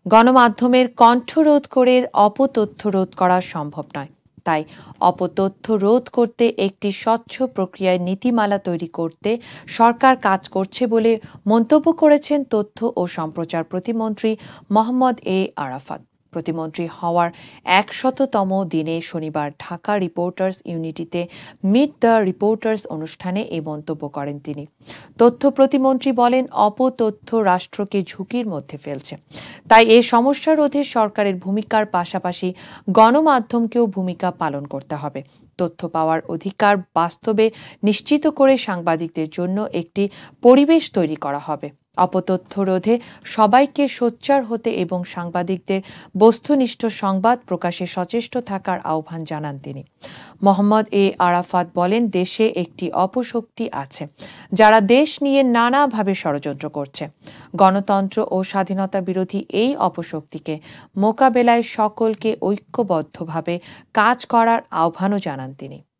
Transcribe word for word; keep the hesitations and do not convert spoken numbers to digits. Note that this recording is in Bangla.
গণমাধ্যমের কণ্ঠ রোধ করে অপতথ্য রোধ করা সম্ভব নয়। তাই অপতথ্য রোধ করতে একটি স্বচ্ছ প্রক্রিয়ায় নীতিমালা তৈরি করতে সরকার কাজ করছে বলে মন্তব্য করেছেন তথ্য ও সম্প্রচার প্রতিমন্ত্রী মোহাম্মদ এ আরাফাত। প্রতিমন্ত্রী হওয়ার একশততম দিনে শনিবার ঢাকা রিপোর্টার্স ইউনিটিতে মিট দ্য রিপোর্টার্স অনুষ্ঠানে এই মন্তব্য করেন তিনি। তথ্য প্রতিমন্ত্রী বলেন, অপতথ্য রাষ্ট্রকে ঝুঁকির মধ্যে ফেলছে। তাই এ সমস্যা রোধে সরকারের ভূমিকার পাশাপাশি গণমাধ্যমকেও ভূমিকা পালন করতে হবে। তথ্য পাওয়ার অধিকার বাস্তবে নিশ্চিত করে সাংবাদিকদের জন্য একটি পরিবেশ তৈরি করা হবে। অপতথ্য রোধে সবাইকে সোচ্চার হতে এবং সাংবাদিকদের বস্তুনিষ্ঠ সংবাদ প্রকাশে সচেষ্ট থাকার আহ্বান জানান তিনি। মোহাম্মদ এ আরাফাত বলেন, দেশে একটি অপশক্তি আছে যারা দেশ নিয়ে নানাভাবে ষড়যন্ত্র করছে। গণতন্ত্র ও স্বাধীনতা বিরোধী এই অপশক্তিকে মোকাবেলায় সকলকে ঐক্যবদ্ধভাবে কাজ করার আহ্বানও জানান তিনি।